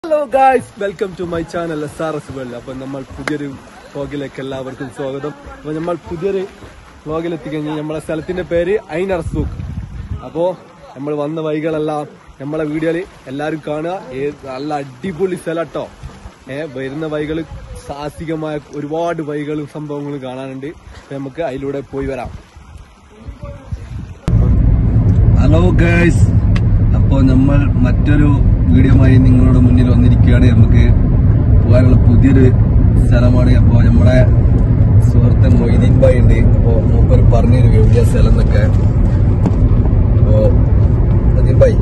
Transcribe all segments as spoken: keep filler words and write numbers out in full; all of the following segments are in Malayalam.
Hello guys, welcome to my channel S R S world. അപ്പൊ നമ്മൾ പുതിയൊരു വ്ലോഗിലേക്ക് എല്ലാവർക്കും സ്വാഗതം. അപ്പൊ നമ്മൾ പുതിയൊരു വ്ലോഗിലെത്തിക്കഴിഞ്ഞാൽ നമ്മളെ സ്ഥലത്തിന്റെ പേര് ഐൻ അർസൂഖ്. അപ്പോ നമ്മൾ വന്ന വഴികളെല്ലാം നമ്മളെ വീഡിയോയിൽ എല്ലാവരും കാണുക. നല്ല അടിപൊളി സ്ഥലം കേട്ടോ. ഏഹ് വരുന്ന വഴികൾ സാഹസികമായ ഒരുപാട് വഴികളും സംഭവങ്ങളും കാണാനുണ്ട്. നമുക്ക് അതിലൂടെ പോയി വരാം. ഹലോ ഗൈസ്, അപ്പോൾ നമ്മൾ മറ്റൊരു വീഡിയോയുമായി നിങ്ങളുടെ മുന്നിൽ വന്നിരിക്കുകയാണ്. നമുക്ക് പോകാനുള്ള പുതിയൊരു സ്ഥലമാണ്. അപ്പോൾ നമ്മുടെ സുഹൃത്തൻ മൊയ്തീൻ ഭായ് ഉണ്ട്. അപ്പോൾ മൂപ്പർ പറഞ്ഞൊരു എവിടെയാ സ്ഥലം എന്നൊക്കെ. അപ്പോൾ മൊയ്തീൻ ഭായ്,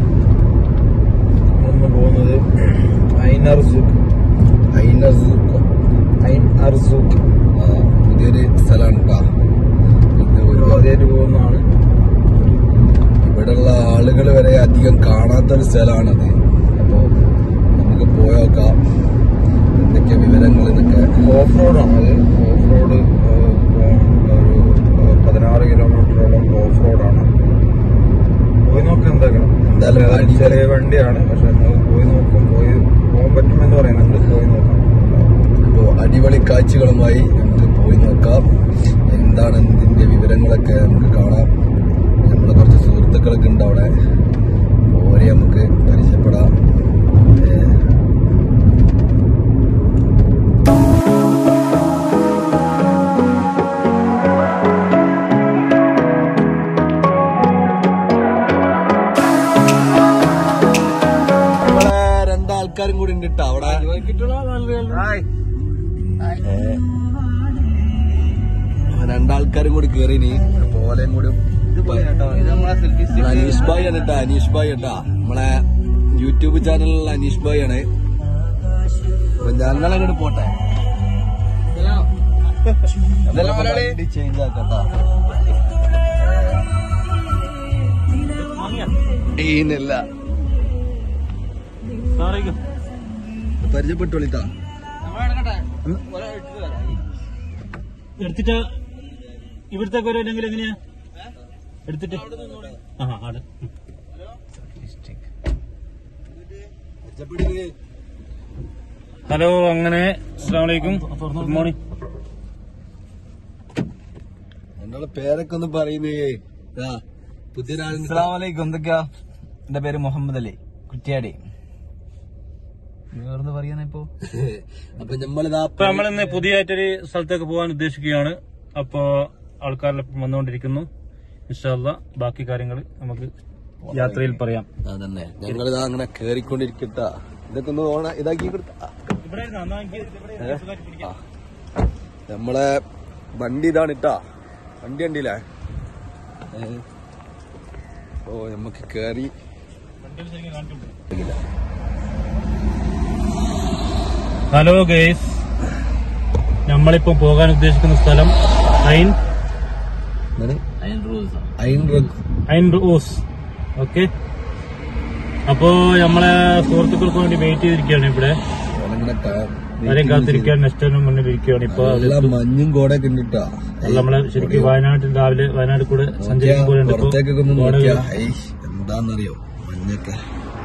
നമ്മൾ പോകുന്നത് ഐൻ അർസൂഖ് ഐൻ അർസൂഖ് ഐൻ അർസൂഖ് പുതിയൊരു സ്ഥലമാണ് കേട്ടോ. ഇത് ഒരുപാട് പോകുന്നതാണ്. ഇവിടെയുള്ള ആളുകൾ വരെ അധികം കാണാത്തൊരു സ്ഥലമാണത്. അപ്പോൾ നമുക്ക് പോയോക്കാം എന്തൊക്കെ വിവരങ്ങൾ എന്നൊക്കെ. ഓഫ് റോഡാണ് അത്. ഓഫ് റോഡ് ഒരു പതിനാറ് കിലോമീറ്ററോളം ഓഫ് റോഡാണ്. പോയി നോക്കാം എന്താക്കണം. എന്തായാലും ചെറിയ വണ്ടിയാണ്, പക്ഷെ നമ്മൾ പോയി നോക്കും. പോയി പോകാൻ പറ്റുമെന്ന് പറയുന്നുണ്ട്. പോയി നോക്കാം. അപ്പോൾ അടിപൊളി കാഴ്ചകളുമായി നമുക്ക് പോയി നോക്കാം. എന്താണ് ഇതിന്റെ വിവരങ്ങളൊക്കെ നമുക്ക് കാണാം. നമ്മളെ കുറച്ച് സുഹൃത്തുക്കളൊക്കെ ഉണ്ട് അവിടെ. ഓരെ നമുക്ക് പരിചയപ്പെടാം. നമ്മളെ രണ്ടാൾക്കാരും കൂടി ഉണ്ട് കേട്ടോ അവിടെ. രണ്ടാൾക്കാരും കൂടി കേറിനി. പോലെയും കൂടി അനീഷ് ഭായ് ആണ് കേട്ടോ. അനീഷ് ഭായ് കേട്ടാ നമ്മളെ യൂട്യൂബ് ചാനലിലുള്ള അനീഷ് ഭായ് ആണ്. അപ്പൊ ഞങ്ങളങ്ങോട്ട് പോട്ടെ. ചേഞ്ച് ആക്കട്ടാ. ഈനല്ല പരിചയപ്പെട്ടോളിട്ടാ. എടുത്തിട്ട് ഇവിടത്തേക്ക് വരുമല്ലെങ്കിൽ എങ്ങനെയാ എടുത്തിട്ട് ഹലോ. അങ്ങനെ അസ്സലാമു അലൈക്കും, ഗുഡ് മോർണിംഗ്. എന്നോട് പേരൊക്കെ ഒന്ന് പറയുന്നേ. പുതിയൊരാൾ. അസ്സലാമു അലൈക്കും. എന്തൊക്കെയാ? എന്റെ പേര് മുഹമ്മദ് അലി, കുറ്റ്യാടി. വേറെന്ത് പറയാനാ ഇപ്പൊ? അപ്പൊ നമ്മളിതാ അപ്പൊ നമ്മളിന്ന് പുതിയതായിട്ടൊരു സ്ഥലത്തേക്ക് പോകാൻ ഉദ്ദേശിക്കുകയാണ്. അപ്പോ ആൾക്കാരെല്ലാം വന്നുകൊണ്ടിരിക്കുന്നു. ഇൻഷാ അല്ലാഹ് ബാക്കി കാര്യങ്ങൾ നമുക്ക് യാത്രയിൽ പറയാം. അതന്നെ, ഞങ്ങളിതാ അങ്ങനെ കേറിക്കൊണ്ടിരിക്കട്ട. ഇതൊക്കെ ഒന്ന് ഓണ ഇതാക്കി കൊടുത്ത. നമ്മളെ വണ്ടി ഇതാണ് ഇട്ടാ. വണ്ടി കണ്ടില്ലേ? ഓ നമുക്ക് കേറി. ഹലോ ഗൈസ്, നമ്മളിപ്പോ പോകാൻ ഉദ്ദേശിക്കുന്ന സ്ഥലം ഐൻ ഐൻ റൂസ്. ഓക്കെ, അപ്പോ നമ്മളെ സുഹൃത്തുക്കൾക്ക് വേണ്ടി വെയിറ്റ് ചെയ്തിരിക്കുകയാണ്. ഇവിടെ ആരെയും കാത്തിരിക്കാൻ നെക്സ്റ്റിന് മുന്നിൽ ഇരിക്കുകയാണ്. ഇപ്പൊ മഞ്ഞും കോടൊക്കെ ഉണ്ടിട്ടാ. നമ്മളെ ശരിക്കും വയനാട്ടിൽ രാവിലെ വയനാട് കൂടെ സഞ്ചരിക്കുമ്പോഴുണ്ട്. എന്താന്നറിയോ മഞ്ഞൊക്കെ.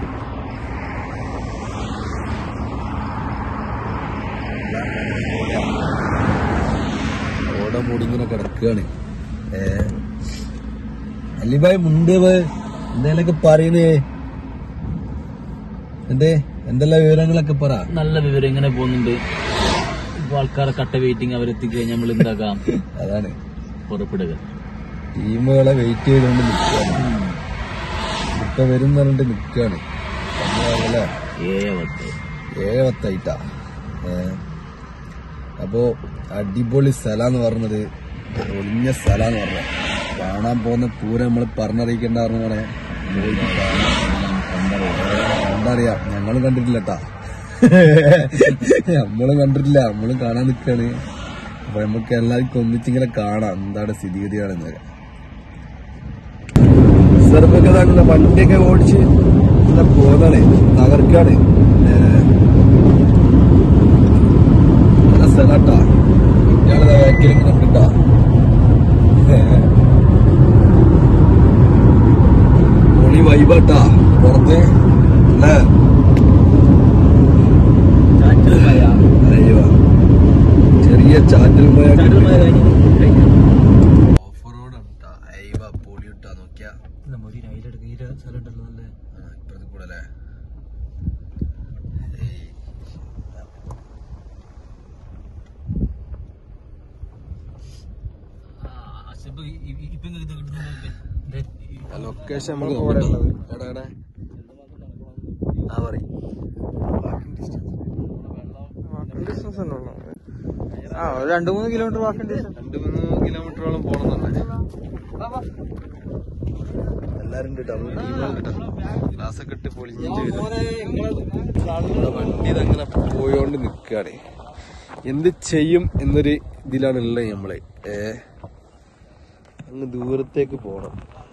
ഓട മൂടിങ്ങനെ കിടക്കുകയാണ്. ഏ അലിബായ് മുണ്ട് എന്തെങ്കിലൊക്കെ പറയുന്നേ. എന്തേ എന്തെല്ലാം വിവരങ്ങളൊക്കെ പറ. നല്ല വിവരം ഇങ്ങനെ പോകുന്നുണ്ട്. ഇപ്പൊ ആൾക്കാരെ കട്ട വെയിറ്റിംഗ് അവരെത്തിക്കഴിഞ്ഞാൽ നമ്മൾ എന്താക്കാം? അതാണ് പുറപ്പെടുക. ടീമുകളെ വെയിറ്റ് ചെയ്തുകൊണ്ട് നിൽക്കുകയാണ്. ഇപ്പൊ വരും പറഞ്ഞിട്ട് നിൽക്കുകയാണ്. അല്ലേ ഏഴ് പത്തായിട്ടാ. ഏഹ് അപ്പോ അടിപൊളി സ്ഥലാന്ന് പറഞ്ഞത്, ഒളിഞ്ഞ സ്ഥലാന്ന് പറഞ്ഞത്. കാണാൻ പോകുന്ന പൂരം നമ്മൾ പറഞ്ഞറിയിക്കേണ്ട പറഞ്ഞ കണ്ടറിയാം. ഞങ്ങളും കണ്ടിട്ടില്ല കേട്ടാ. നമ്മളും കണ്ടിട്ടില്ല, നമ്മളും കാണാൻ നിൽക്കാണ്. അപ്പൊ നമുക്ക് എല്ലാവർക്കും ഒന്നിച്ചിങ്ങനെ കാണാം എന്താണ് സ്ഥിതിഗതിയാണെന്നൊക്കെ. സർവകഥാനുള്ള വണ്ടിയൊക്കെ ഓടിച്ച് എന്താ പോകാണ്, തകർക്കാണ്. നല്ല സ്ഥലാട്ടാ. ഇയാളെ ബാക്കിലിങ്ങനെ കിട്ടാ. പൊളി വൈബാട്ടാ പുറത്ത്. അല്ലേ ചാറ്റൽ മഴ ചാറ്റൽ മഴ കഴിഞ്ഞ് ഓഫ് റോഡ് പൊളി ഇട്ടാ നോക്കിയാ ഒരു അതിലെടുക്ക ഈ സ്ഥലം ഉണ്ടല്ലോ നല്ല ഇപ്പഴത്തെ കൂടെ അല്ലേ ലൊക്കേഷൻ നമുക്ക് എടാ എടാ ആ പറയും ആ ഒരു രണ്ടു മൂന്ന് കിലോമീറ്റർ വാക്കിന്റെ രണ്ട് മൂന്ന് കിലോമീറ്ററോളം പോണെന്നുണ്ട് എല്ലാരും ഗ്ലാസ് ഒക്കെ ഇട്ട് പൊളിഞ്ഞു വണ്ടി ഇതങ്ങനെ പോയോണ്ട് നിക്കാണ്. എന്ത് ചെയ്യും എന്നൊരു ഇതിലാണ് ഉള്ളത് നമ്മള്. ഏ അങ്ങ് ദൂരത്തേക്ക് പോണം.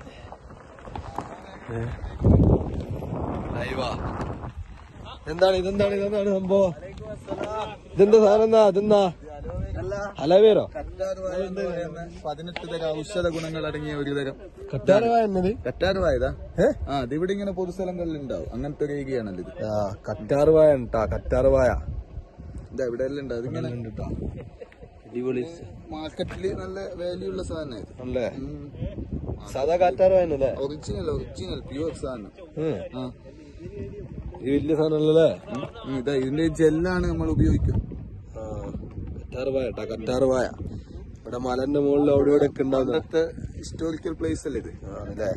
എന്താണ് ഇതെന്താണ് ഇതെന്താണ് സംഭവം? ഇതെന്താ സാധനം? എന്താ ഇതെന്താ ഹലവേരോ? പതിനെട്ട് തരം ഔഷധ ഗുണങ്ങൾ അടങ്ങിയ ഒരു തരം കറ്റാർവാഴ എന്നത് കറ്റാർവായതാ. ആ അതിവിടെ ഇങ്ങനെ പൊതുസ്ഥലങ്ങളിൽ ഉണ്ടാവും. അങ്ങനത്തെ ഒരു ഏരിയയാണല്ലോ ഇത്. ആ കറ്റാർവാഴ ഉണ്ടാ കറ്റാർവാഴ ഇതാ ഇവിടെ എല്ലാം ഉണ്ട്. അതിങ്ങനെ ഉണ്ടാ അടിപൊളി മാർക്കറ്റില് നല്ല വാല്യൂ ഉള്ള സാധനം ഇത്. അല്ലേ? സാധാ കറ്റാർവാഴ അല്ലേ? ഒറിജിനൽ ഒറിജിനൽ പ്യൂർ സാധനം. ആ ഇത് വലിയ സാധനമല്ലേ? ഇതാ ഇതിന്റെ ജെല്ലാണ് നമ്മൾ ഉപയോഗിക്കുക. കറ്റാർവാഴ ട്ടാ കറ്റാർവാഴ. ഇവിടെ മലന്റെ മുകളിൽ അവിടെ ഇവിടെ ഒക്കെ ഉണ്ടാവുന്ന ഹിസ്റ്റോറിക്കൽ പ്ലേസ് അല്ലേ ഇത്? ആണല്ലേ?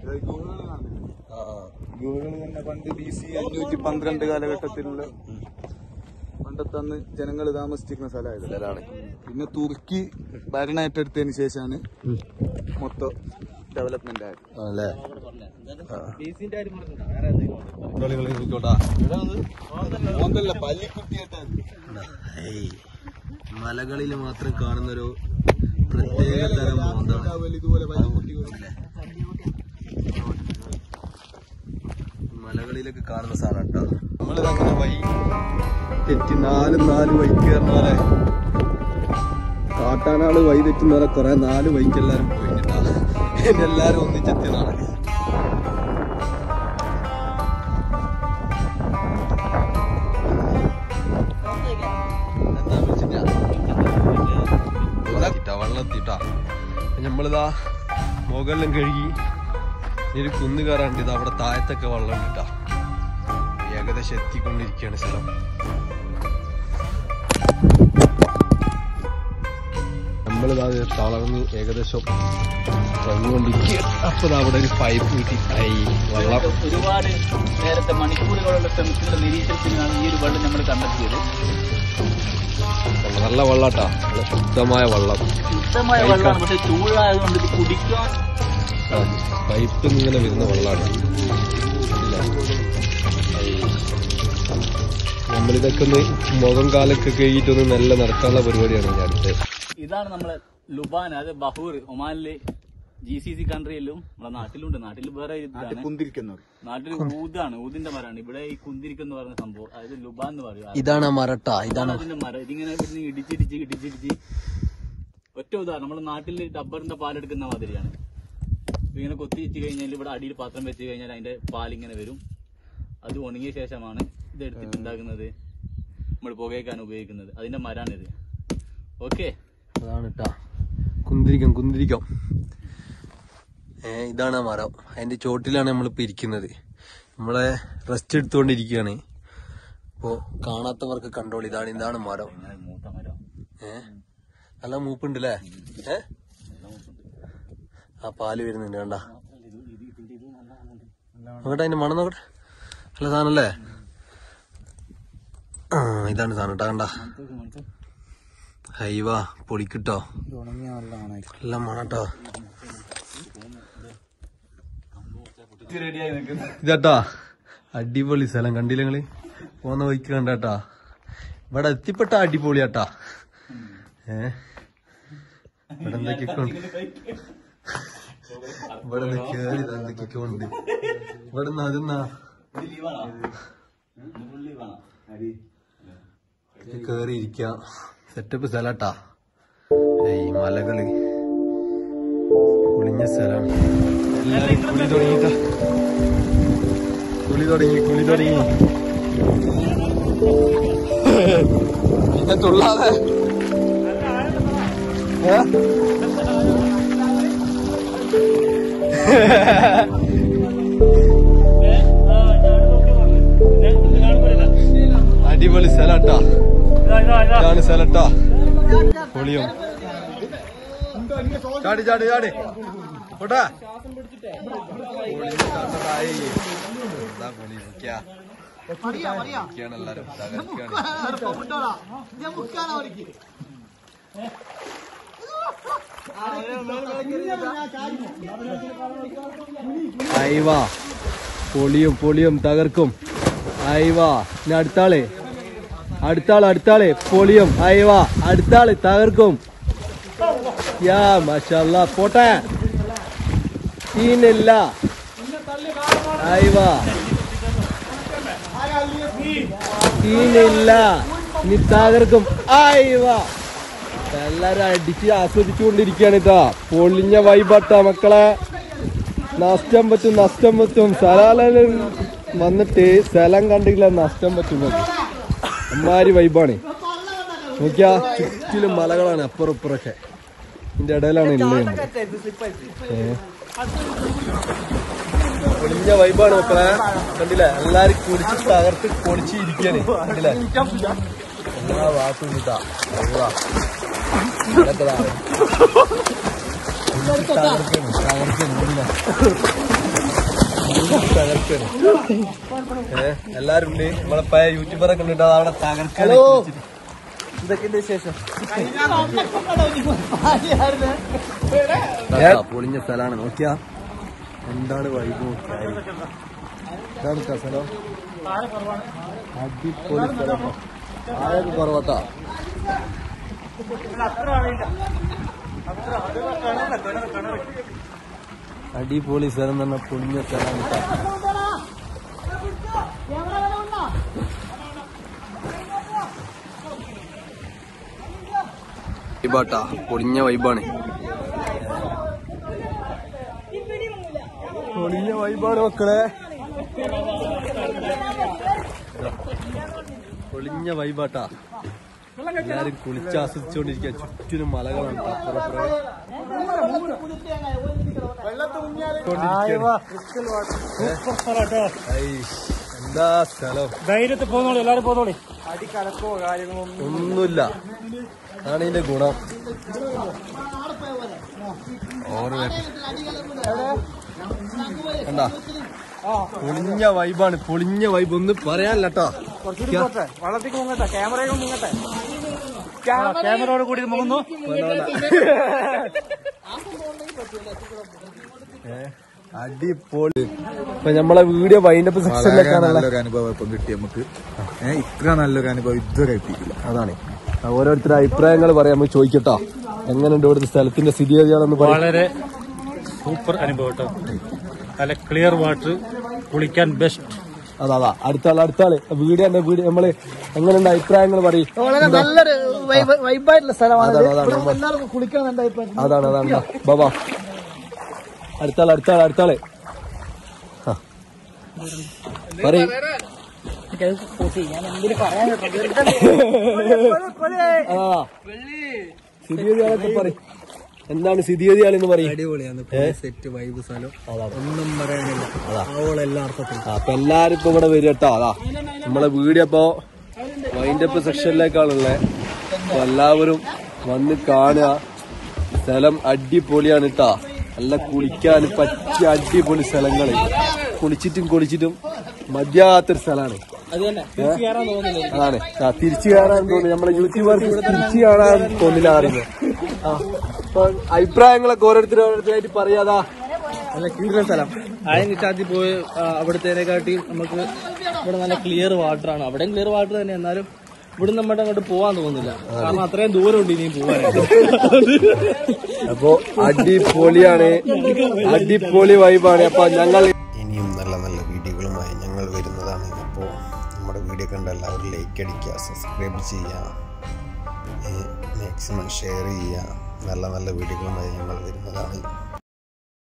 ഗുഹകൾ തന്നെ പണ്ട് ബി സി അഞ്ഞൂറ്റി പന്ത്രണ്ട് കാലഘട്ടത്തിലുള്ള പണ്ടത്തെ അന്ന് ജനങ്ങൾ താമസിച്ചിരുന്ന സ്ഥലമായത്. പിന്നെ തുർക്കി ഭരണം ഏറ്റെടുത്തതിന് ശേഷമാണ് മൊത്തം ഡെവലപ്മെന്റ് ആയത്. ആണല്ലേ? മലകളിൽ മാത്രം കാണുന്നൊരു പ്രത്യേക തരം ഇതുപോലെ പല്ലിക്കുട്ടികൾ മലകളിലൊക്കെ കാണുന്ന സാധനം കേട്ടോ. നമ്മളിതങ്ങനെ വഴി തെറ്റി നാല് നാല് വഴിക്ക് കയറുന്നവരെ കാട്ടാനാള് വഴി തെറ്റുന്നവരെ കൊറേ നാല് വഴിക്ക് എല്ലാരും പോയിട്ടാ. എല്ലാരും ഒന്നിച്ചെത്തിയതാണ്. വെള്ളത്തിട്ടാ നമ്മളിതാ മുകളിലും കഴുകി ഒരു കുന്ന് കയറാണ്ട് ഇത് അവിടെ താഴത്തൊക്കെ വെള്ളം ഇട്ടാ. ഏകദേശം എത്തിക്കൊണ്ടിരിക്കുകയാണ് സ്ഥലം. നമ്മളിതാ തളർന്ന് ഏകദേശം വന്നുകൊണ്ടിരിക്കുക. അപ്പൊ അവിടെ ഒരു പൈപ്പ് കിട്ടി. വെള്ളം ഒരുപാട് നേരത്തെ മണിക്കൂറുകളുള്ള ശ്രമത്തിന്റെ നിരീക്ഷണത്തിലാണ് ഈ ഒരു വെള്ളം നമ്മൾ കണ്ടെത്തിയത്. നല്ല വെള്ളാട്ടാ, ശുദ്ധമായ വെള്ളം. ശുദ്ധമായ വെള്ളമാണ്, പക്ഷെ ചൂടായതുകൊണ്ട് ഇത് കുടിക്കാൻ പൈപ്പിൽ ഇങ്ങനെ വരുന്ന വെള്ളമാണ്. നമ്മളിതൊക്കെ ഒന്ന് മുഖം കാലൊക്കെ കഴുകിയിട്ടൊന്ന് നല്ല നടക്കാനുള്ള പരിപാടിയാണ് ഞാൻ അടുത്ത്. ഇതാണ് നമ്മളെ ലുബാൻ, അത് ബഹൂർ ഒമാനിലെ ജി സി സി കൺട്രിയിലും നമ്മളെ നാട്ടിലുണ്ട്. നാട്ടിൽ വേറെ കുന്തിരിക്കുന്നത് നാട്ടിൽ ഊതാണ്, ഊതിന്റെ മരമാണ്. ഇവിടെ ഈ കുന്തിരിക്കെന്ന് പറയുന്ന സംഭവം, അതായത് ലുബാൻ എന്ന് പറയും. ഇതാണ് മരട്ടാ, ഇതാണ് അതിന്റെ മരം. ഇതിങ്ങനെ ഇവിടുന്ന് ഇടിച്ചിടിച്ച് ഇടിച്ചിടിച്ച് ഒറ്റ ഉദാഹരണം നമ്മുടെ നാട്ടിൽ ഡബ്ബറിന്റെ പാലെടുക്കുന്ന മാതിരിയാണ്. ഇങ്ങനെ കൊത്തി വെച്ച് കഴിഞ്ഞാൽ ഇവിടെ അടിയിൽ പാത്രം വെച്ച് കഴിഞ്ഞാൽ അതിന്റെ പാലിങ്ങനെ വരും. അത് ഉണങ്ങിയ ശേഷമാണ് ഇത് എടുത്തിട്ടുണ്ടാക്കുന്നത്, നമ്മൾ പുകയ്ക്കാൻ ഉപയോഗിക്കുന്നത്. അതിന്റെ മരാണിത്. ഓക്കെ, അതാണ് ട്ടാ കുന്തിരിക്കം കുന്തിരിക്കം. ഏ ഇതാണ് ആ മരം. അതിന്റെ ചോട്ടിലാണ് നമ്മളിപ്പോ ഇരിക്കുന്നത്. നമ്മളെ റെസ്റ്റ് എടുത്തുകൊണ്ടിരിക്കുകയാണ്. അപ്പോ കാണാത്തവർക്ക് കണ്ടോളി. ഇതാണ് ഇതാണ് മരം. മൂത്ത മരം. ഏ നല്ല മൂപ്പുണ്ടല്ലേ? ഏ ആ പാല് വരുന്നുണ്ട് കണ്ട. നോക്കട്ടെ അതിന്റെ മണം നോക്കട്ടെ. നല്ല സാധനല്ലേ? ആ ഇതാണ് സാധനം കേട്ടാ. കണ്ട ഹൈവാ പൊളിക്കിട്ടോ. നല്ല മണട്ടോ. ഇതാട്ടാ അടിപൊളി സ്ഥലം. കണ്ടില്ല നിങ്ങള് പോന്ന വഴിക്ക് കണ്ടാട്ടാ. ഇവിടെ എത്തിപ്പെട്ട അടിപൊളിയാട്ടാ. ഏ ഇവിടെ എന്തൊക്കെയൊക്കെ ഉണ്ട്. ഇവിടെ കേറി എന്തൊക്കെയൊക്കെ ഉണ്ട്. ഇവിടെ നിന്ന് അതെന്നാ കേറി ഇരിക്ക. സെറ്റപ്പ് സ്ഥലാട്ടാ. ഈ മലകള് കുളിഞ്ഞ സ്ഥലാണ്. എല്ലാരും കുളി തുടങ്ങിട്ടാ. കുളി തുടങ്ങി കുളി തുടങ്ങി പിന്നെ തുള്ളാതെ അടിപൊളി സ്ഥലട്ടാ, ഇതാണ് സ്ഥലട്ടാ. പൊളിയും. ചാടി ചാടി ചാടി പോട്ടാ. എല്ലാരും അയവാ പൊളിയും പൊളിയും തകർക്കും. അയവാ ഇനി അടുത്താളെ അടുത്താള് അടുത്താളെ പൊളിയും. അയവാ അടുത്താള് തകർക്കും. യാ മാഷാഅല്ലാ പോട്ടെ. സീനില്ല. അയവാ സീനില്ല, ഇനി തകർക്കും. അയവാ എല്ലാരും അടിച്ച് ആസ്വദിച്ചുകൊണ്ടിരിക്കുകയാണ് ഇതാ. പൊളിഞ്ഞ വൈബാട്ടാ മക്കളെ. നഷ്ടം പറ്റും നഷ്ടം പറ്റും. സ്ഥലം വന്നിട്ട് സ്ഥലം കണ്ടില്ല, നഷ്ടം പറ്റുന്നത്. അമ്മാരി വൈബാണ്. നോക്കിയാ ചുറ്റിലും മലകളാണ് അപ്പുറം ഇപ്പുറൊക്കെ. ഇതിന്റെ ഇടയിലാണ് ഉള്ളത്. പൊളിഞ്ഞ വൈബാണ് മക്കളെ. കണ്ടില്ലേ എല്ലാരും കുളിച്ച് തകർത്ത് പൊളിച്ച് ഇരിക്കാണ്. കണ്ടില്ലേ എല്ലാ വാക്കും ഇതാ. എല്ലാരും ഉണ്ട്. നമ്മളെ പഴയ യൂട്യൂബറൊക്കെ ഉണ്ട് അവിടെ തകർക്കാണ്. ഇതൊക്കെ വിശേഷം. പൊളിഞ്ഞ സ്ഥലമാണ്. നോക്കിയാ എന്താണ് വൈബ്. ഇതാണ് സ്ഥലം. അടിപൊളി സ്ഥലം. ആയത് കുറവട്ടാ. അടിപൊളി സ്ഥലം തന്നെ. പൊളിഞ്ഞ സ്ഥലമാണ്. വൈബാട്ടാ, പൊളിഞ്ഞ വൈബാണ്. പൊളിഞ്ഞ വൈബാണ് മക്കളെ. പൊളിഞ്ഞ വൈബാട്ടാ. എല്ലാരും കുളിച്ചാസ്വദിച്ചോണ്ടിരിക്കുക. ചുറ്റിനും മലകളാണ്. എന്താ സ്ഥലം. ധൈര്യത്തിൽ പോന്നോളൂ, എല്ലാരും പോന്നോളി. ഒന്നുമില്ല. അതാണ് ഇതിന്റെ ഗുണം. കണ്ടാ പൊളിഞ്ഞ വൈബാണ്. പൊളിഞ്ഞ വൈബ് ഒന്നും പറയാനില്ല കേട്ടോ. വള്ളത്തേക്ക് മുങ്ങട്ടെ, ക്യാമറയും മുങ്ങട്ടെ. ക്യാമറയോട് കൂടി മുങ്ങുന്നു. അടിപൊളി. ഇപ്പൊ നമ്മളെ വീഡിയോ വൈൻഡപ്പ് സെക്ഷനിലേക്കാണല്ലോ അനുഭവം ഇപ്പം കിട്ടി നമുക്ക്. ഇത്ര നല്ലൊരു അനുഭവം ഇതുവരെ എത്തിയിട്ടില്ല. അതാണ് ഓരോരുത്തരുടെ അഭിപ്രായങ്ങൾ പറയാം. നമുക്ക് ചോദിക്കട്ടോ എങ്ങനെയുണ്ട് ഇവിടുത്തെ സ്ഥലത്തിന്റെ സ്ഥിതിഗതികളെന്ന് പറയാം. വളരെ സൂപ്പർ അനുഭവം കേട്ടോ. നല്ല ക്ലിയർ വാട്ടർ, കുളിക്കാൻ ബെസ്റ്റ്. അതാ അതാ അടുത്താള് അടുത്താള് വീഡിയോ എന്റെ വീഡിയോ നമ്മള് എങ്ങനെയുണ്ട് അഭിപ്രായങ്ങൾ പറയും. നല്ലൊരു വൈബായിട്ടുള്ള സ്ഥലമാണ്. എല്ലാവർക്കും കുളിക്കാൻ എന്റെ അഭിപ്രായം. അതാണ് അതാണ് ബാബാ. അടുത്താള് അടുത്താള് അടുത്താള് പറയും. സ്ഥിതിഗതികളൊക്കെ പറയും. എന്താണ് സ്ഥിതിഗതികളെന്ന് പറയും. അടിപൊളിയാണ്. സെറ്റ് വൈബ് സ്ഥലം. ഒന്നും പറയാനില്ല. എല്ലാ അർത്ഥത്തിലും. അപ്പൊ എല്ലാരും ഇപ്പൊ ഇവിടെ വരും കേട്ടോ. അതാ നമ്മളെ വീഡിയോ ഇപ്പൊ വൈൻഡപ്പ് സെക്ഷനിലേക്കാണുള്ളത്. അപ്പൊ എല്ലാവരും വന്ന് കാണുക. സ്ഥലം അടിപൊളിയാണ് കേട്ടാ. നല്ല കുളിക്കാൻ പറ്റിയ അടിപൊളി സ്ഥലങ്ങള്. കുളിച്ചിട്ടും കുളിച്ചിട്ടും മതിയാത്തൊരു സ്ഥലമാണ്. അതാണ് തിരിച്ചു കയറാൻ തോന്നി. നമ്മളെ യൂട്യൂബർക്ക് തിരിച്ചു കാണാൻ തോന്നില്ല അറിയുന്നത്. ആ അപ്പൊ അഭിപ്രായങ്ങളൊക്കെ ഓരോരുത്തർ ഓരോരുത്തരായിട്ട് പറയാതാ. നല്ല കിടിലൻ സ്ഥലം. ആദ്യം പോയി അവിടത്തേനെക്കാട്ടി നമുക്ക് ഇവിടെ നല്ല ക്ലിയർ വാട്ടർ ആണ്. അവിടെയും ക്ലിയർ വാട്ടർ തന്നെ. എന്നാലും ഇവിടെ നമ്മുടെ അങ്ങോട്ട് പോവാൻ തോന്നുന്നില്ല. കാരണം അത്രയും ദൂരം ഉണ്ട് ഇനിയും പോവാനായിട്ട്. അപ്പൊ അടിപൊളിയാണ്. അടിപൊളി വൈബാണ്. അപ്പൊ ഞങ്ങൾ ഇനിയും നല്ല നല്ല വീഡിയോകളുമായി ഞങ്ങൾ വരുന്നതാണ്. അപ്പോൾ നമ്മുടെ വീഡിയോ കണ്ട എല്ലാവരും ലൈക്ക് അടിക്കുക, സബ്സ്ക്രൈബ് ചെയ്യുക, മാക്സിമം ഷെയർ ചെയ്യുക. നല്ല നല്ല വീഡിയോകളുമായി ഞങ്ങൾ വരുന്നതാണ്.